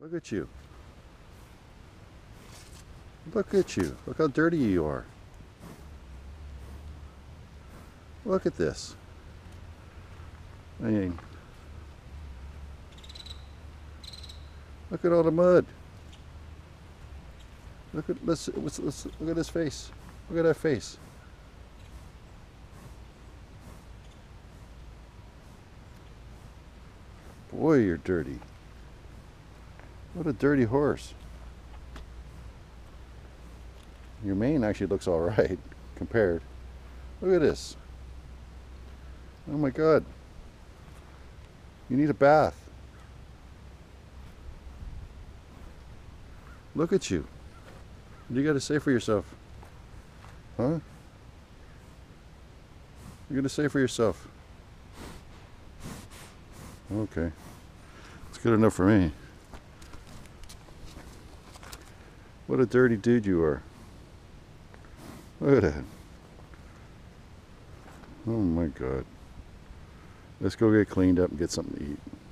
Look at you. Look at you. Look how dirty you are. Look at this. I mean, look at all the mud. Look at let's look at his face. Look at that face. Boy, you're dirty. What a dirty horse. Your mane actually looks all right compared. Look at this. Oh my God. You need a bath. Look at you. What do you got to say for yourself? Huh? You got to say for yourself? Okay. It's good enough for me. What a dirty dude you are. Look at that. Oh my God. Let's go get cleaned up and get something to eat.